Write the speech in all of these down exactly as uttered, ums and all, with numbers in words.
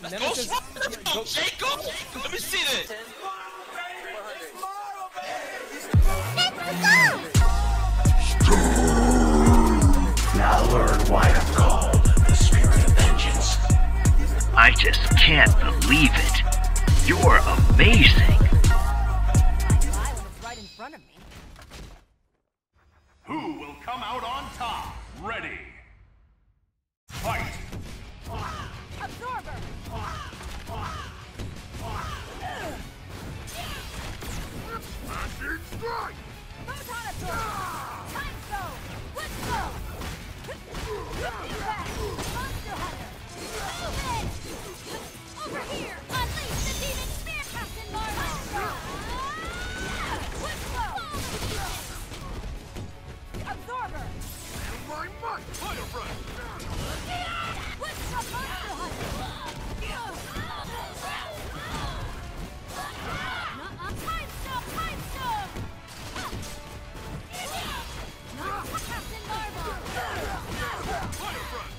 Nemesis. Go, Jacob! Let me see this! Now learn why I'm called the Spirit of Vengeance. I just can't believe it. You're amazing. Right in front of me. Who will come out on top? Ready. Fight! Absorber! Acid strike! Photon absorber! Time stone! Let's go! Impact! Monster Hunter! Move it! Over here! Unleash the demon spear, Captain Marvel! Let's go! Absorber! My might! Fire breath! Let's go, Monster Hunter! Nuh-uh. Time stone! Time stone! Captain Marvel! Fire breath!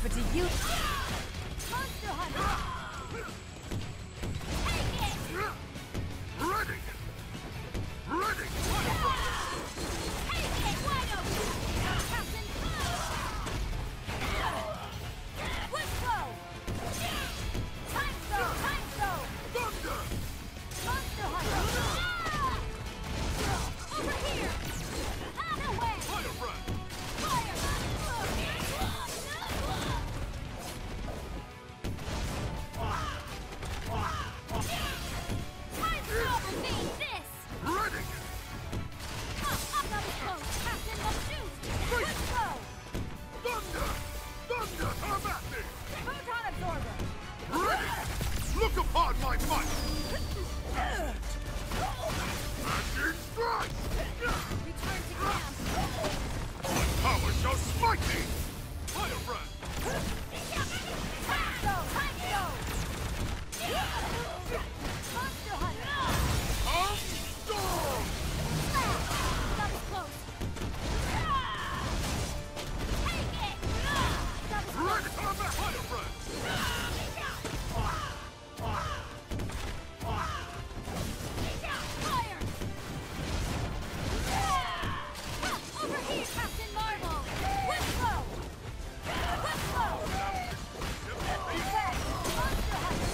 But do you... Monster Hunter! Take it! Ready! Ready! Take it! Wide open! Captain Whistle! Time Stone! Time Stone! Thunder! Monster Hunter! Over here! Out of the way! Fire breath! Fire! Time Stone! Beat this! Ready! Up, up, up close! Captain must shoot! Whistle! Thunder! Thunder! Come at me! Photon Absorber! Ready! Look upon my might! Magic strike! Return to camp! My power shall smite thee! Fire breath! Time Stone! Time Stone! Monster Hunter! Come storm! Slash! That was close! Take it! That was close! Ready! Come at fire breath! Fire! Over here, Captain Marvel! Whistle! Whistle! Defend! Monster Hunter!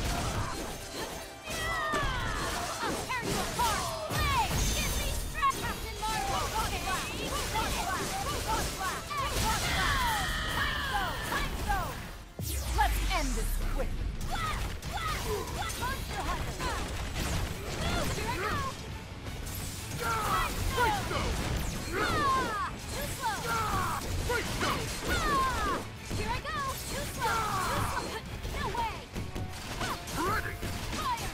I'll tear you apart! Play! Give me strength, Captain Marvel! Rocket Blast! Rocket Blast! Rocket Blast! Rocket Blast! Time Stone! Time Stone! Let's end this quickly. Blast! Blast! Blast! Monster Hunter! Here I go! Time Break Stone! those! Ah! Too slow! Break those! Ah! Here I go! Too slow! Too slow! No way! Ready! Fire!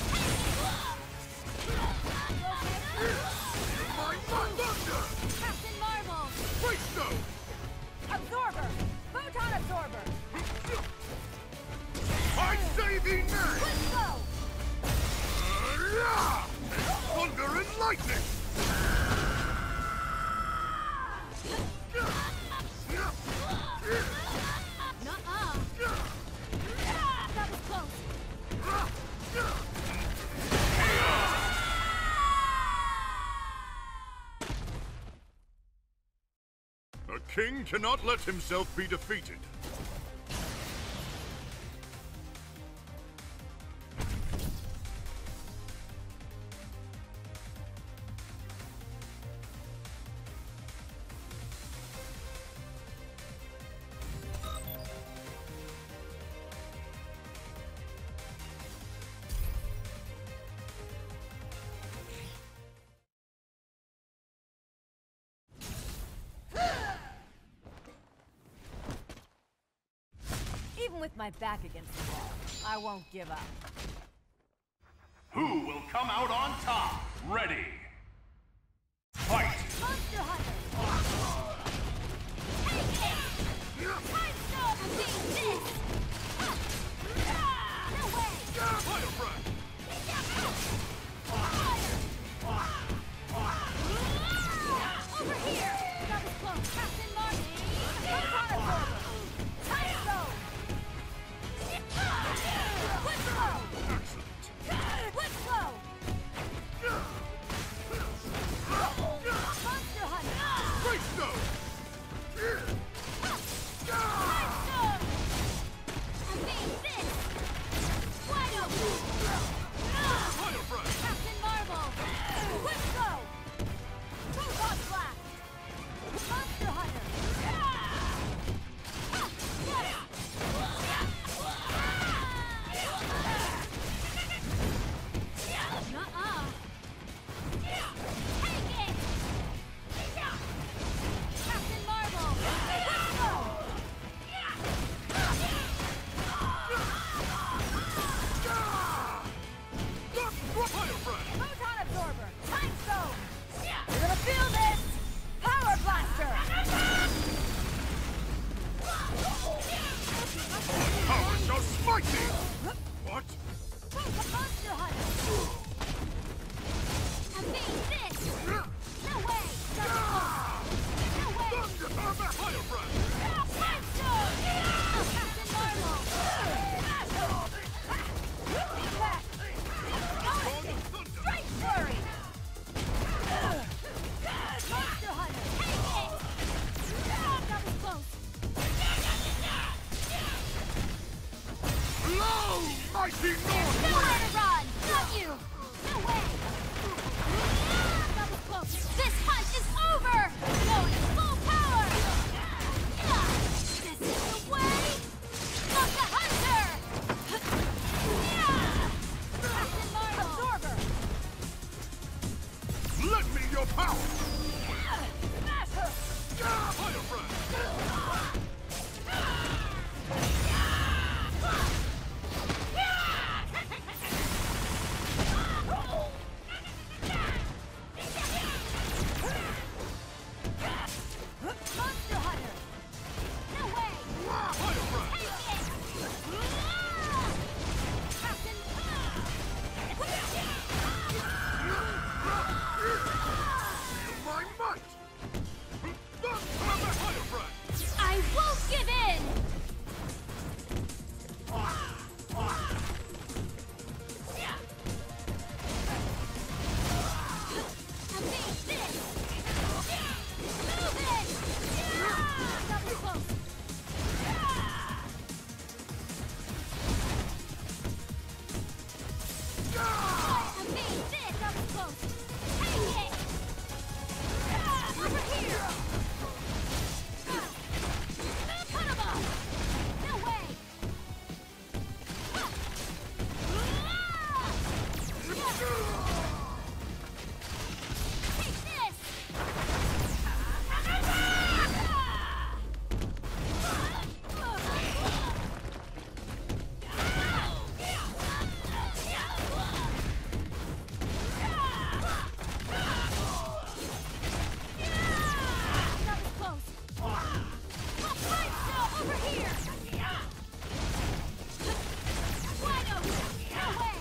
My thunder! Captain Marvel! Break those! Absorber! Photon Absorber! I say thee nay! Whistle! Thunder and lightning! Nuh-uh! That was close! A king cannot let himself be defeated. Even with my back against the wall, I won't give up. Who will come out on top? Ready! Fight! Monster Hunter! Take it! Time Stone! Beat this! No way! Fire breath! Over here! That was close! Captain Marvel! Photon Absorber! Time Stone! Whistle! Whistle! Monster Hunter! Break those! Time Stone! Beat this! Wide open! Fire breath! Captain Marvel! Whistle! Photon Blast! Monster Hunter! Nuh-uh! Take it! Captain Marvel! Whistle! Fire breath! Photon Absorber! Time Stone! You're gonna feel this! Power Blaster! Power shall smite thee! What? Monster Hunter! And beat this! No way! No way! Thunder! Fire breath! Time Stone! Mighty There's nowhere to run! Not you! No way! That was close. This hunt is over! Going full power! This is the way of the hunter! Captain Marvel! Absorber! Lend me your power! Smash her! Fire breath! Monster Hunter! No way! Fire breath! Take it! Captain... Feel my might! Fire breath! I won't give in! Evade this! Move it! That was close. Evade this! That was close. Take it! Over here! Cut him off! No way! Take this! That was close. Right now, over here! Wide open! No way!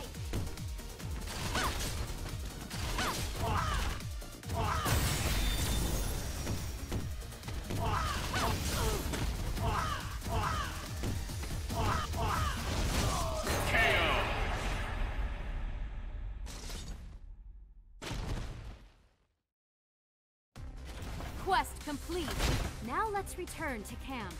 Quest complete. Now let's return to camp.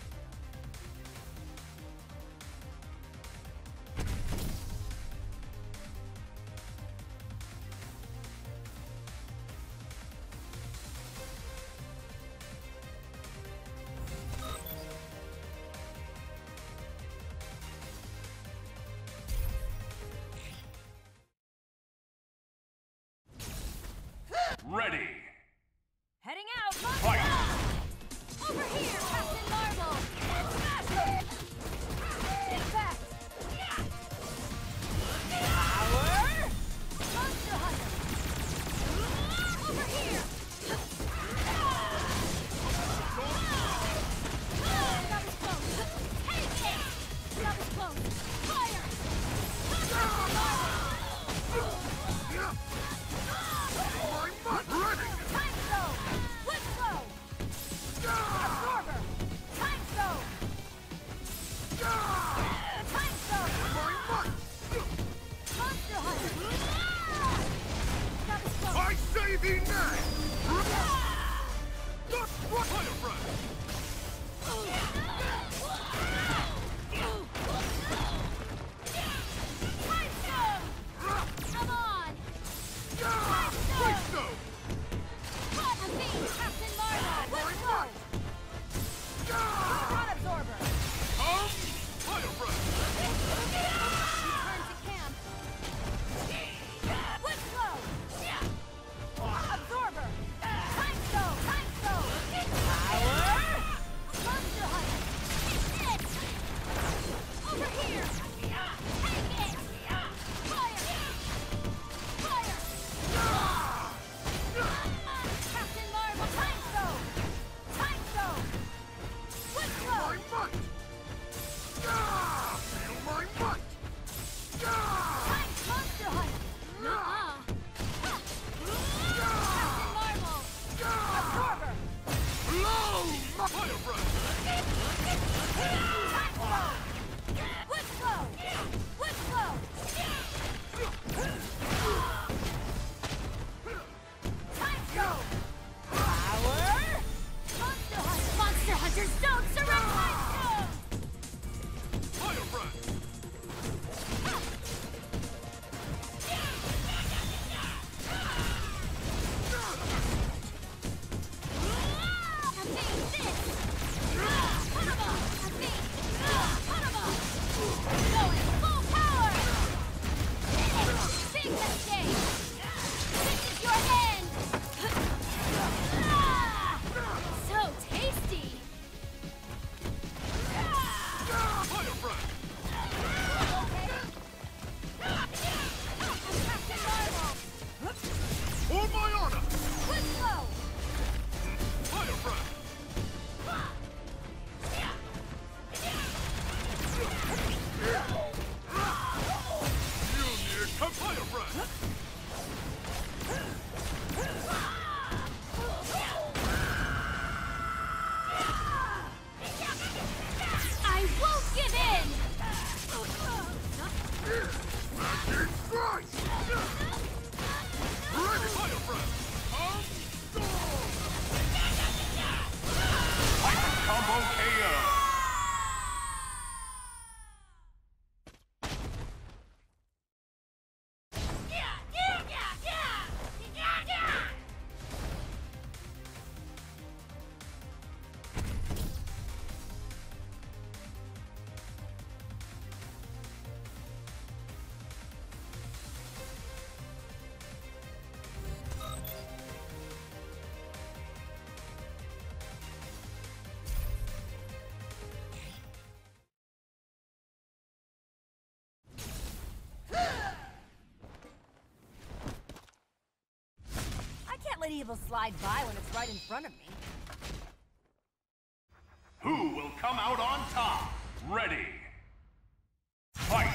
Ready! Heading out! Fight! Over here, Captain Marvel! Smash her! Impact! Power! Monster Hunter! Over here! That was close. Take it! That was close. Fire! Captain Marvel! My might! Ready! Time Stone! Flip Slow! Absorber! Time Stone! Time Stone! My might! Monster Hunter! That was close. I say thee nay! Just what? Fire breath! Can't let evil slide by when it's right in front of me. Who will come out on top? Ready. Fight!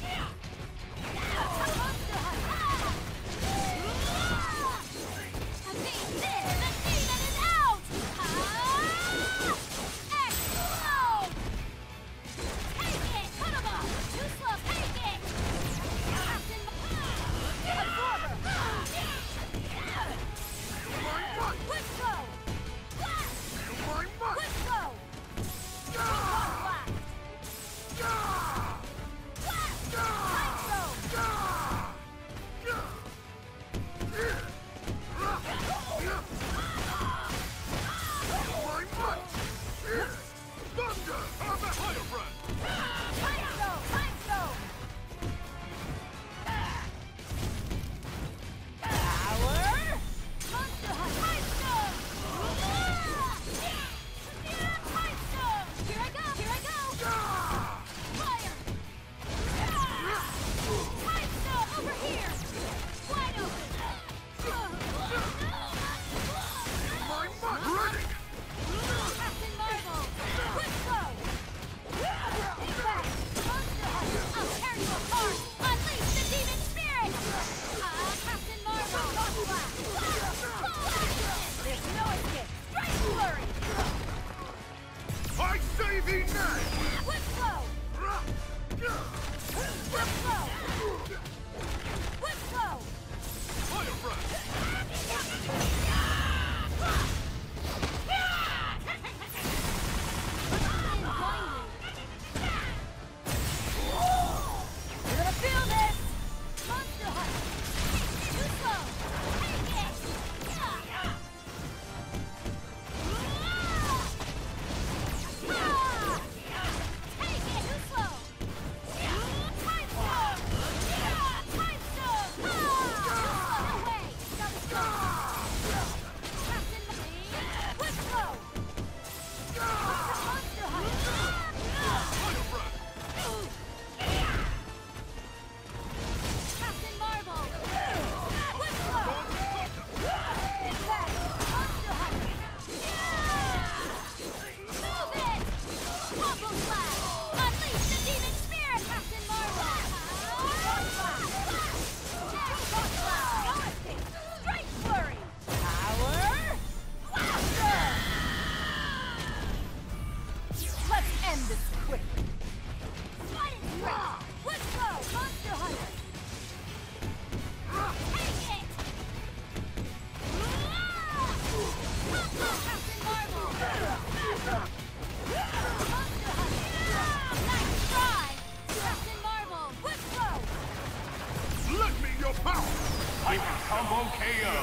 Hyper Combo K O.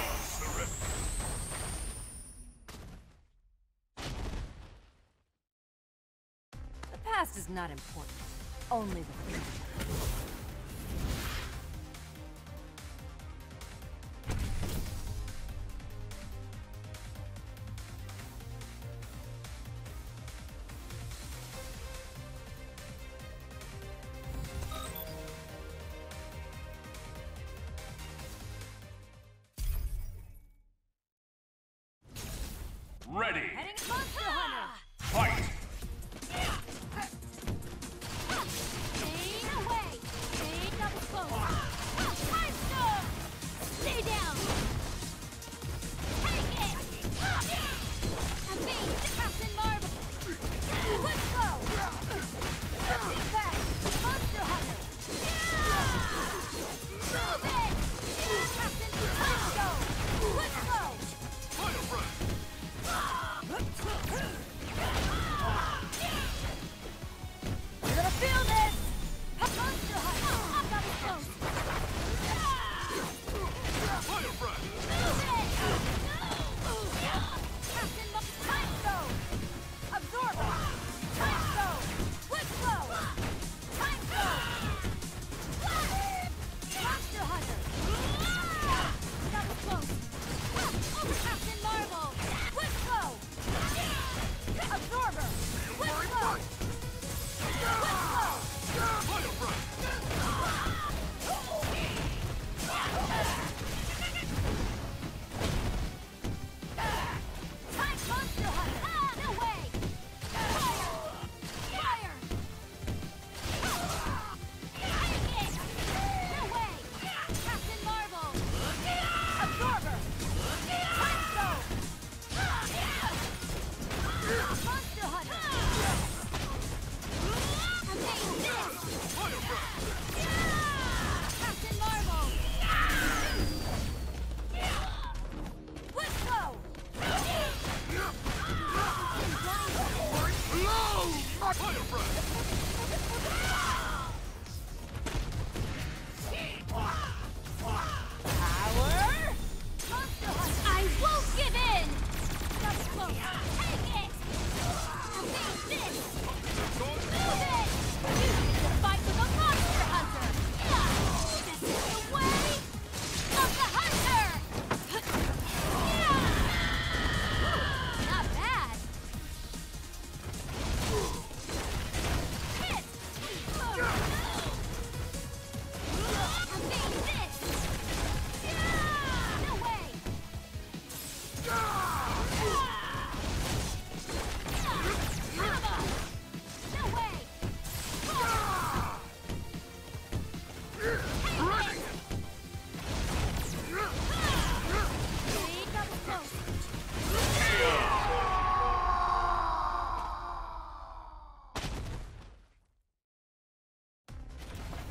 The past is not important. Only the future. Ready. Heading Monster Hunter! Fight! Fade away!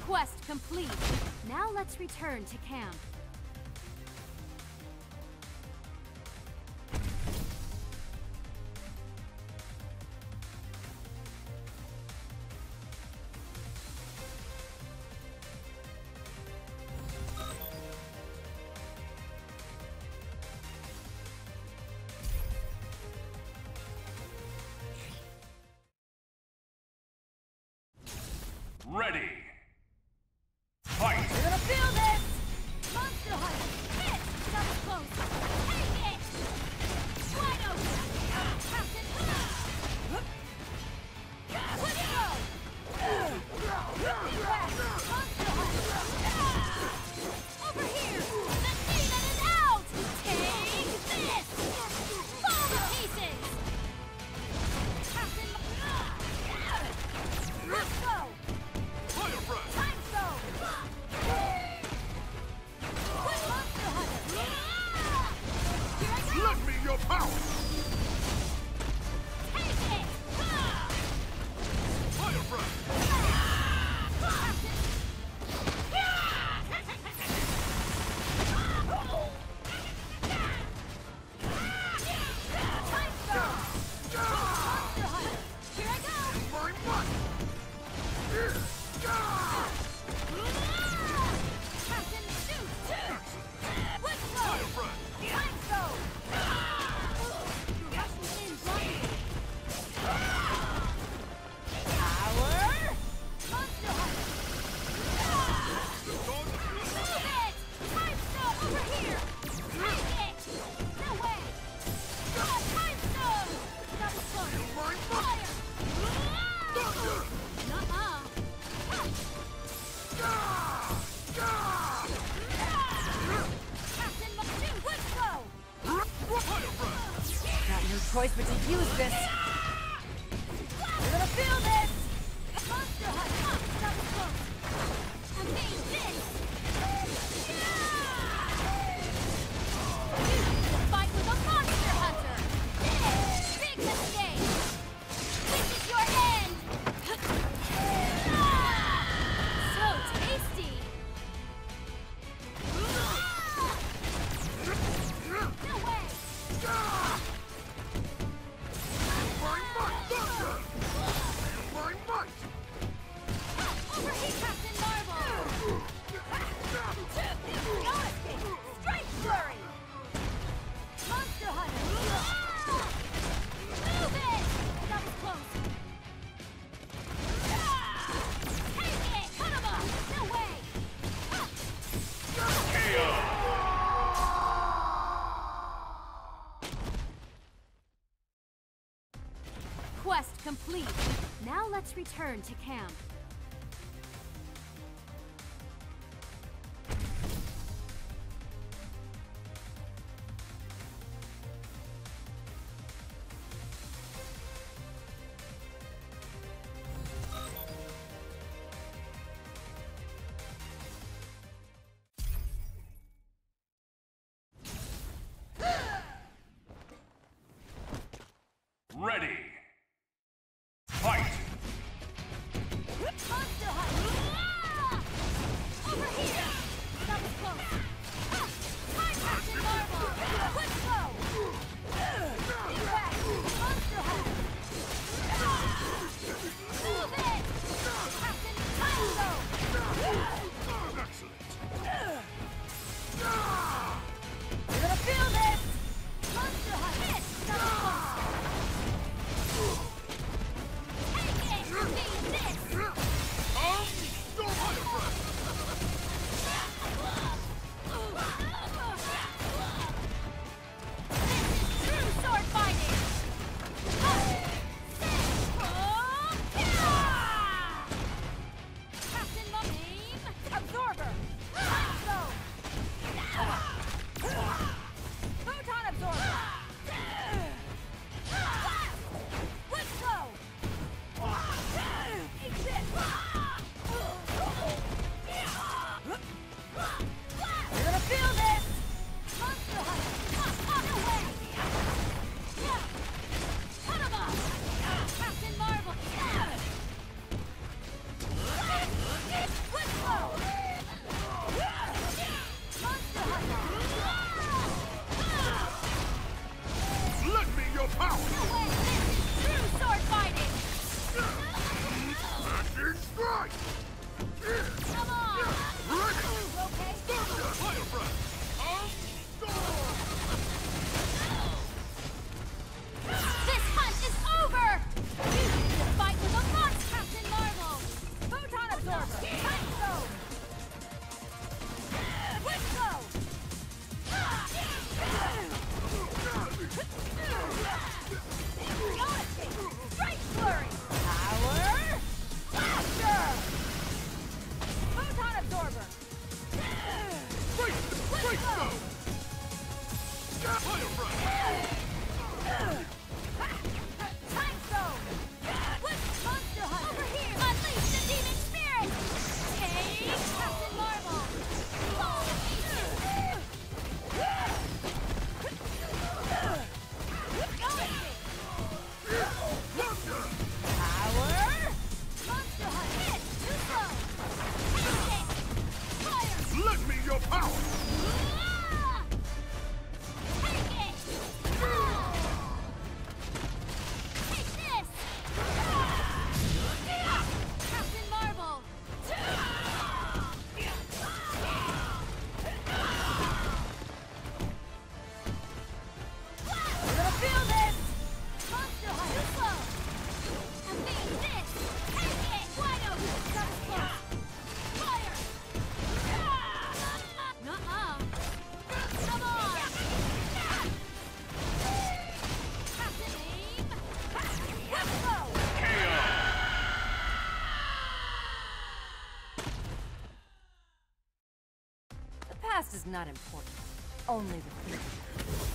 Quest complete. Now let's return to camp. Ready. Fight. You're gonna feel this! Monster Hunter! Hit! That was close! Take it! Wide open! Captain! Let's go! Ripping west! Monster Hunter! Over here! The demon is out! Take this! Fall to pieces! Captain! Let's go! Fire breath. Time zone! Quick Monster Hunter! Here I go! Let me your power. Take it! Fire breath. Captain! Time zone! Monster Hunter! Here I go! My butt. Captain, shoot! Quick Fire throw! breath. Time zone! Rushing in blindly! Power! Monster Hunter! Move it! Time stone over here! Take it! No way! Ah, time stone! That was close! Fire! Nuh-uh! Captain, shoot! Quick throw! Fire breath. Got no choice but to use this! You're gonna feel this! Monster Hunter! That was close! Amaze this! You need to fight with a Monster Hunter! Big mistake! This is your end! So tasty! No way! My butt. My butt. Over here, Captain Marvel! No escape! Strike flurry! Monster Hunter! Move it! That was close! Take it! Cut him off! No way! Quest complete. Now let's return to camp. Ready. Fight. You're past is not important. Only the future.